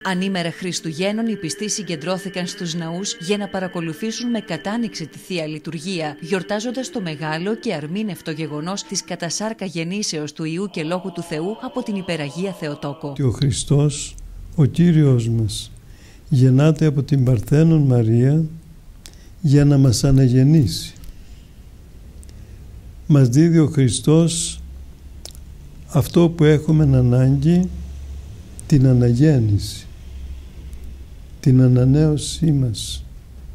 Ανήμερα Χριστουγέννων, οι πιστοί συγκεντρώθηκαν στους ναούς για να παρακολουθήσουν με κατάνοιξη τη Θεία Λειτουργία, γιορτάζοντας το μεγάλο και αρμήνευτο γεγονός της κατασάρκα γεννήσεως του Υιού και Λόγου του Θεού από την Υπεραγία Θεοτόκο. Και ο Χριστός, ο Κύριος μας, γεννάται από την Παρθένον Μαρία για να μας αναγεννήσει. Μας δίδει ο Χριστός αυτό που έχουμε ανάγκη, την αναγέννηση, την ανανέωσή μας,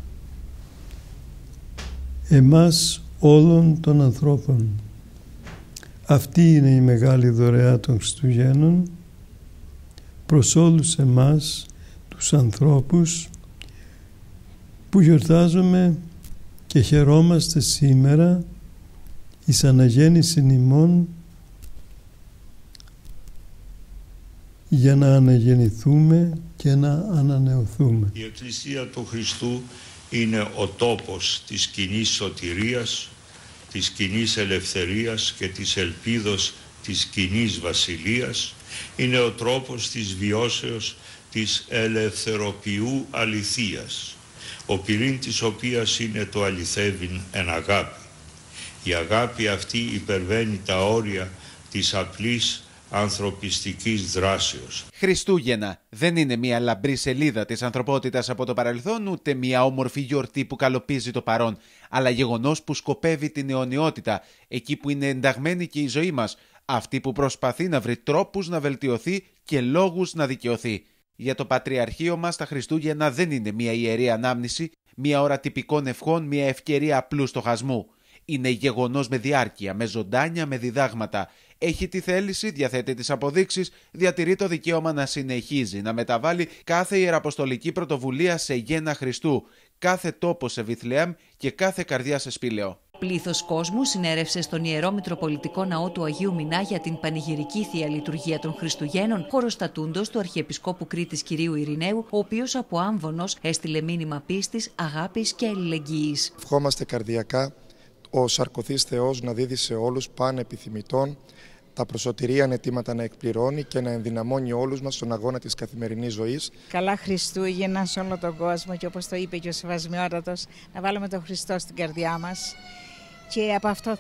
εμάς όλων των ανθρώπων. Αυτή είναι η μεγάλη δωρεά των Χριστουγέννων προς όλους εμάς τους ανθρώπους που γιορτάζουμε και χαιρόμαστε σήμερα εις αναγέννησιν ημών, για να αναγεννηθούμε και να ανανεωθούμε. Η Εκκλησία του Χριστού είναι ο τόπος της κοινής σωτηρίας, της κοινής ελευθερίας και της ελπίδος της κοινής βασιλείας. Είναι ο τρόπος της βιώσεως της ελευθεροποιού αληθείας, ο πυρήν της οποίας είναι το αληθεύειν εν αγάπη. Η αγάπη αυτή υπερβαίνει τα όρια της απλής ανθρωπιστικής δράσεως. Χριστούγεννα δεν είναι μια λαμπρή σελίδα της ανθρωπότητας από το παρελθόν, ούτε μια όμορφη γιορτή που καλοπίζει το παρόν, αλλά γεγονός που σκοπεύει την αιωνιότητα, εκεί που είναι ενταγμένη και η ζωή μας, αυτή που προσπαθεί να βρει τρόπους να βελτιωθεί και λόγους να δικαιωθεί. Για το Πατριαρχείο μας τα Χριστούγεννα δεν είναι μια ιερή ανάμνηση, μια ώρα τυπικών ευχών, μια ευκαιρία απλού στοχασμού. Είναι γεγονός με διάρκεια, με ζωντάνια, με διδάγματα. Έχει τη θέληση, διαθέτει τις αποδείξεις, διατηρεί το δικαίωμα να συνεχίζει, να μεταβάλει κάθε ιεραποστολική πρωτοβουλία σε γέννα Χριστού, κάθε τόπο σε Βιθλεέμ και κάθε καρδιά σε σπήλαιο. Πλήθος κόσμου συνέρευσε στον Ιερό Μητροπολιτικό Ναό του Αγίου Μινά για την πανηγυρική Θεία Λειτουργία των Χριστουγέννων, χωροστατούντος του Αρχιεπισκόπου Κρήτης Κυρίου Ειρηναίου, ο οποίος από άμβονος έστειλε μήνυμα πίστης, αγάπης και αλληλεγγύης. Ευχόμαστε καρδιακά ο Σαρκωθής Θεός να δίδει σε όλους πάνε επιθυμητών τα προσωτηρίαν αιτήματα να εκπληρώνει και να ενδυναμώνει όλους μας στον αγώνα της καθημερινής ζωής. Καλά Χριστούγεννα σε όλο τον κόσμο και όπως το είπε και ο Σεβασμιότατος, να βάλουμε τον Χριστό στην καρδιά μας και από αυτό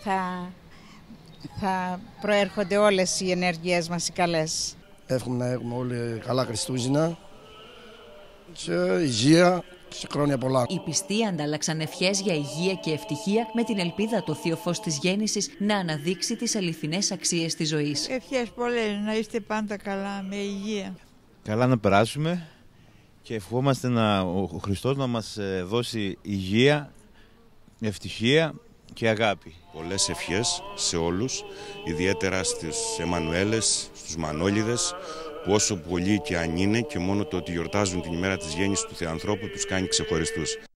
θα προέρχονται όλες οι ενέργειές μας οι καλές. Εύχομαι να έχουμε όλοι καλά Χριστούγεννα και υγεία. Οι πιστοί αντάλλαξαν ευχές για υγεία και ευτυχία με την ελπίδα το θείο φως της γέννησης να αναδείξει τις αληθινές αξίες της ζωής. Ευχές πολλές, να είστε πάντα καλά, με υγεία. Καλά να περάσουμε και ευχόμαστε ο Χριστός να μας δώσει υγεία, ευτυχία και αγάπη. Πολλές ευχές σε όλους, ιδιαίτερα στις Εμμανουέλες, στους Μανώλιδες, που όσο πολλοί και αν είναι και μόνο το ότι γιορτάζουν την ημέρα της γέννησης του Θεανθρώπου τους κάνει ξεχωριστούς.